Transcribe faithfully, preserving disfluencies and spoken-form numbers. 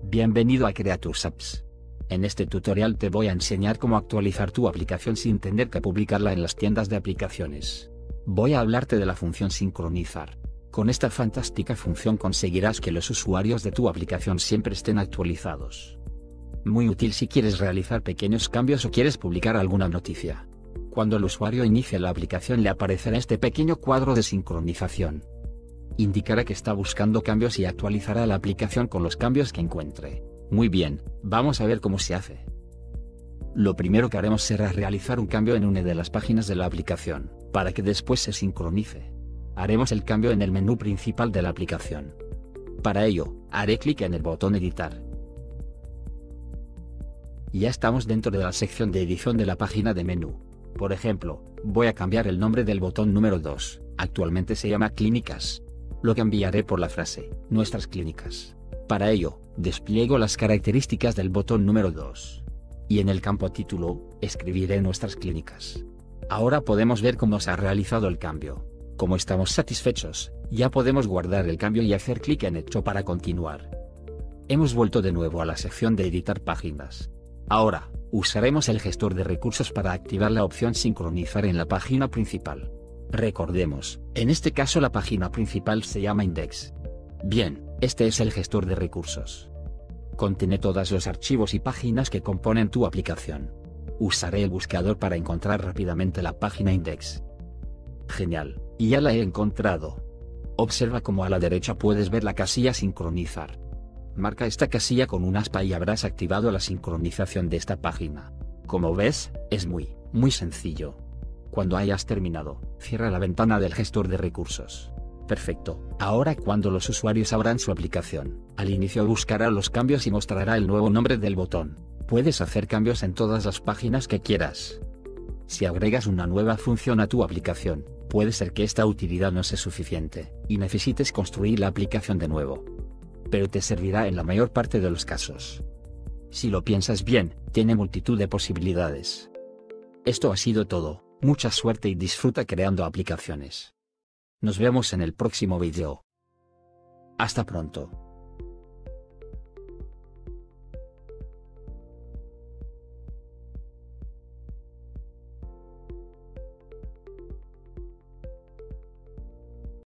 Bienvenido a Creators Apps. En este tutorial te voy a enseñar cómo actualizar tu aplicación sin tener que publicarla en las tiendas de aplicaciones. Voy a hablarte de la función sincronizar. Con esta fantástica función conseguirás que los usuarios de tu aplicación siempre estén actualizados. Muy útil si quieres realizar pequeños cambios o quieres publicar alguna noticia. Cuando el usuario inicie la aplicación le aparecerá este pequeño cuadro de sincronización. Indicará que está buscando cambios y actualizará la aplicación con los cambios que encuentre. Muy bien, vamos a ver cómo se hace. Lo primero que haremos será realizar un cambio en una de las páginas de la aplicación, para que después se sincronice. Haremos el cambio en el menú principal de la aplicación. Para ello, haré clic en el botón Editar. Ya estamos dentro de la sección de edición de la página de menú. Por ejemplo, voy a cambiar el nombre del botón número dos, actualmente se llama Clínicas. Lo cambiaré por la frase, Nuestras Clínicas. Para ello, despliego las características del botón número dos. Y en el campo título, escribiré Nuestras Clínicas. Ahora podemos ver cómo se ha realizado el cambio. Como estamos satisfechos, ya podemos guardar el cambio y hacer clic en Hecho para continuar. Hemos vuelto de nuevo a la sección de editar páginas. Ahora, usaremos el gestor de recursos para activar la opción Sincronizar en la página principal. Recordemos, en este caso la página principal se llama Index. Bien, este es el gestor de recursos. Contiene todos los archivos y páginas que componen tu aplicación. Usaré el buscador para encontrar rápidamente la página Index. Genial, y ya la he encontrado. Observa cómo a la derecha puedes ver la casilla Sincronizar. Marca esta casilla con un aspa y habrás activado la sincronización de esta página. Como ves, es muy, muy sencillo. Cuando hayas terminado, cierra la ventana del gestor de recursos. Perfecto. Ahora cuando los usuarios abran su aplicación, al inicio buscará los cambios y mostrará el nuevo nombre del botón. Puedes hacer cambios en todas las páginas que quieras. Si agregas una nueva función a tu aplicación, puede ser que esta utilidad no sea suficiente, y necesites construir la aplicación de nuevo. Pero te servirá en la mayor parte de los casos. Si lo piensas bien, tiene multitud de posibilidades. Esto ha sido todo. Mucha suerte y disfruta creando aplicaciones. Nos vemos en el próximo video. Hasta pronto.